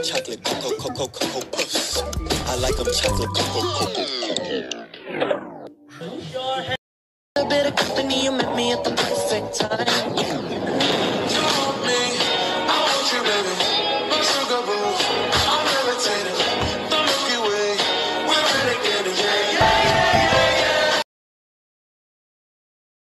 chocolate cocoa puffs. I like them chocolate cocoa. A bit of company, you met me at the perfect time.